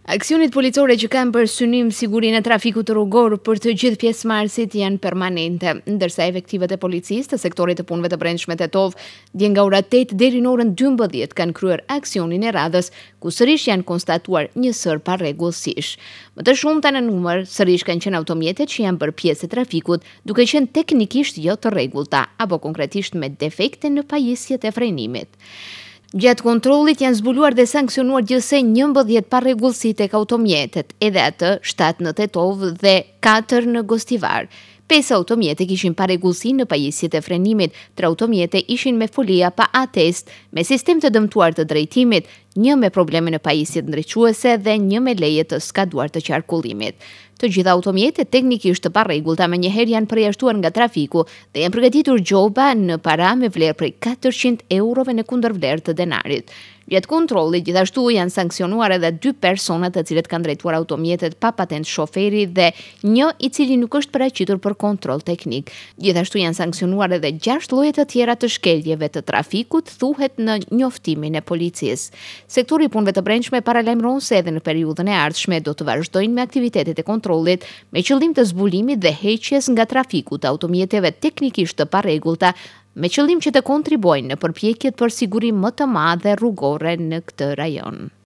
Aksionit policore që kanë për synim sigurinë e trafikut rrugor për të gjithë pjesëmarrësit janë permanente, ndërsa efektivat e policisë të sektorit të punëve të brendshme Tetov dje nga ora 8 deri në orën 12 kanë kryer aksionin e radhës, ku sërish janë konstatuar një sër parregullësish. Më të shumta në numër sërish kanë qenë automjetet që janë bërë pjesë e trafikut, duke qenë teknikisht jo të rregullta apo konkretisht me defekte në pajisjet e frenimit. Gjatë kontrollit janë zbuluar dhe sankcionuar gjithsej 11 parregullësi tek automjetet, edhe atë 7 në Tetov dhe 4 në Gostivar. 5 automjete kishin parregullësi në pajisjet e frenimit, 3 automjete ishin me folia pa atest, me sistem të dëmtuar të drejtimit, 1 me probleme në pajisjet ndriçuese dhe 1 me leje të skaduar të qarkullimit. Të gjitha automjetet teknikisht të parregullta menjëherë janë përjashtuar nga trafiku dhe janë përgatitur gjoba në para me vlerë prej 400 eurove në kundërvlerë të denarit. Gjatë kontrollit gjithashtu janë sankcionuar edhe 2 persona të cilët kanë drejtuar automjetet pa patent shoferi dhe 1 i cili nuk është paraqitur për kontroll teknik. Gjithashtu janë sankcionuar edhe 6 lloje të tjera të shkeljeve të trafikut, thuhet në njoftimin e policisë. Sektori i punëve të brendshme paralajmëron se edhe në periudhën e ardhshme do të vazhdojnë me aktivitetet e kontrollit me qëllim të zbulimit dhe heqjes nga trafiku të automjeteve teknikisht të parregullta, me qëllim që të kontribuojnë në përpjekjet për siguri më të madhe rrugore në këtë rajon.